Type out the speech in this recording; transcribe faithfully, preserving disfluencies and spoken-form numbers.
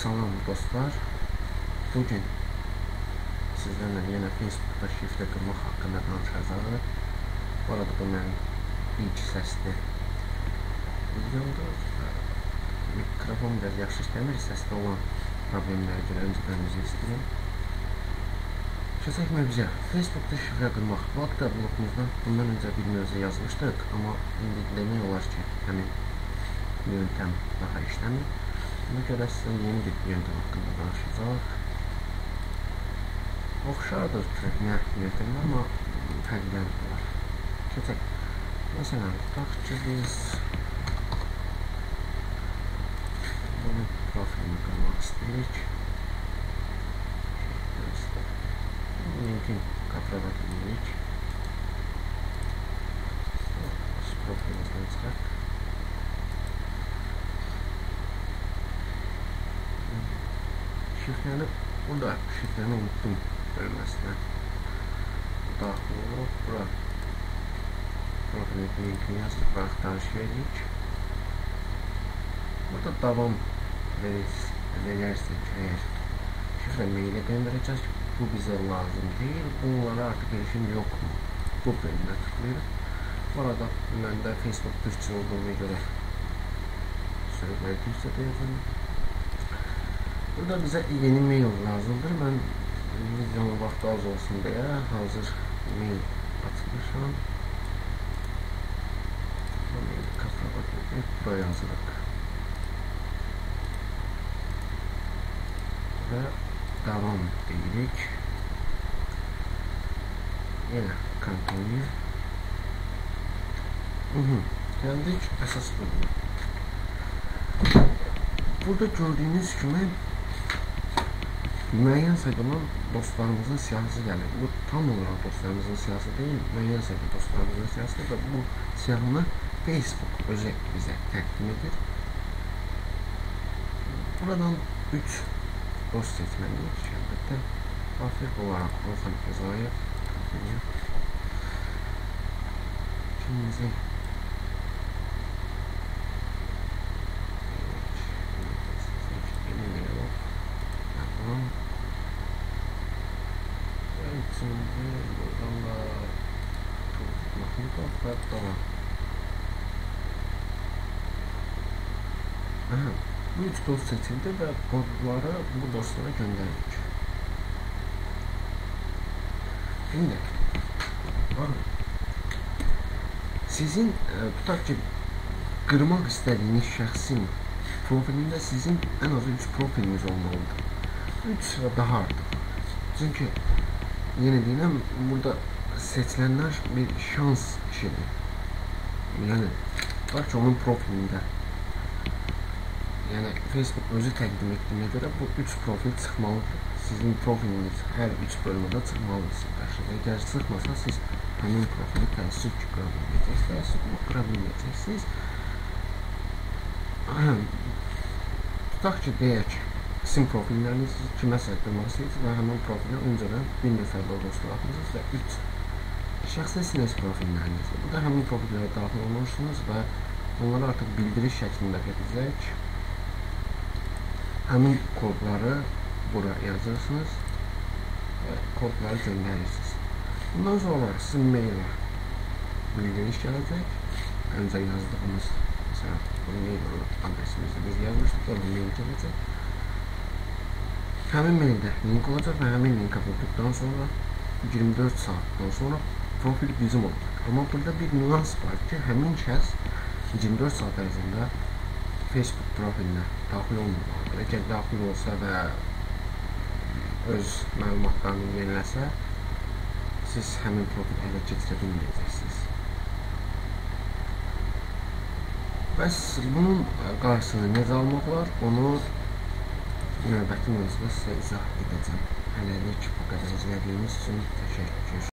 Salam dostlar, bugün sizlərlə yenə Facebookda şifrə qırmaq haqqında danışacağıq. Bu arada bu mənim ilk səsli videomdur. Mikrofon biraz yaxşı işləmir, səsdə olan problemlərə görə öncədən üzr istəyirəm. Keçək mövzuya. Facebookda şifrə qırmaq. Bu haqda blogumuzda bundan öncə bir mövzu yazmışdıq, amma indi demək olar ki, həmin yöntəm daha işləmir. Buna görə sizə yeni bir yöntəm haqqında danışacaq. Oxşardır köhnə yöntemlə, amma fərqləndir var. Keçək. Məsələn, tutaq ki, biz bunun profilini qırmaq istəyirik. Linkin kapravat edirik. Profilimizdən çıxaq. Şifrəni, burada şifrəni unuttum bölməsinə. Daxil olub, bura profilin linkini yazıb, bura axtarış veririk. Burada davam verirsək, əgər şifrə meylə göndərəcək, bu bizə lazım deyil, bunlara artıq erişim yoxmu? Bu bölümünə tıklayırıq. Bu arada məndə Facebook türkçə olduğuna görə sözləri türkçə deyəcəm. Burada bizə yeni mail lazımdır. Mən videonun vaxtı az olsun deyə hazır mail açmışam. Bu mail kapravat edib, buraya yazırıq. Və davam deyirik. Yenə continue. Gəldik əsas bölümə. Burada gördüyünüz kimi müəyyən sayıda dostlarımızın siyahısı gəlir. Bu tam olaraq dostlarımızın siyahısı deyil, müəyyən sayıda dostlarımızın siyahısı və bu siyahını Facebook özü bizə təqdim edir. Buradan üç dost seçməliyik. Əlbəttə, daxil olaraq Orxan Fəzayev, ikinci Şimdi buradan da Mahmutov və davam. Aha, bu üç dost seçildi və kodları bu dostlara göndəririk. Şimdi sizin tutaq ki, qırmaq istədiyiniz şəxsin profilində sizin ən az üç profiliniz olmalıdır. üç və daha artıq. Çünki yenə deyiləm, burada seçilənlər bir şans işidir. Yəni, var ki, onun profilində. Yəni, Facebook özü təqdim etdiyinə görə bu üç profil çıxmalıdır. Sizin profiliniz hər üç bölmədə çıxmalıdır. Əgər çıxmasa, siz həmin profili təəssüf ki, qıra bilməyəcəksiniz. Təəssüf ki, qıra bilməyəcəksiniz. Tutaq ki, deyək, sizin profillərinizi kiməsə qırmaq istəyirsiniz və həmin profilə öncədən bir nəfərlə dostlar atmışsınız və üç şəxsi sizin öz profillərinizdir. Burada həmin profillərə daxil olmuşsunuz və onları artıq bildiriş şəklində verəcək. Həmin kodları bura yazırsınız və kodları göndərirsiniz. Bundan sonra sizin mailə bildiriş gələcək. Öncə yazdığımız, məsələn, bu mail adresimizi biz yazmışdıq və bu mail gələcək. Həmin maildə link olacaq və həmin linka vurduqdan sonra iyirmi dörd saatdan sonra profil bizim olacaq. Amma burada bir nüans var ki, həmin şəxs iyirmi dörd saat ərzində Facebook profilinə daxil olmalıdır. Əgər daxil olsa və öz məlumatlarını yeniləsə, siz həmin profili hələ keçirə bilməyəcəksiniz. Bəs bunun qarşısını necə almaq olar? Onu növbəti mövzuda sizə izah edəcəm. Hələlik bu qədər izlədiyiniz üçün təşəkkür.